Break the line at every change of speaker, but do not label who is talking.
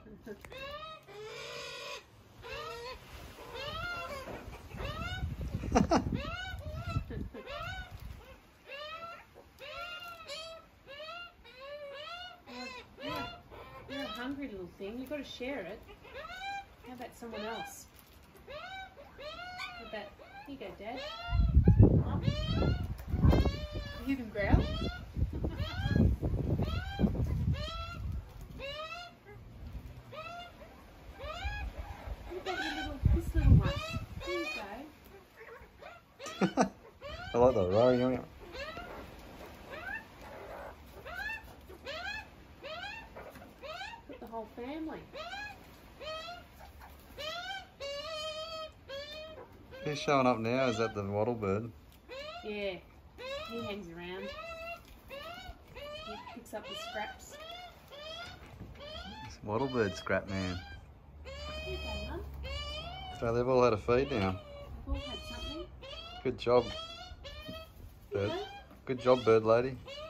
You're a hungry little thing. You've got to share it. How about someone else? How about, here you go, Dad. You hear them growl? What about this little one? Here you go.
I like that roaring.
Put the whole family.
Who's showing up now? Is that the wattle bird?
Yeah, he hangs around. He picks up the scraps.
It's wattle bird scrap man.
Here you go, Mum.
So they've all had a feed now.
We've all had something.
Good job, bird. Good job, bird lady.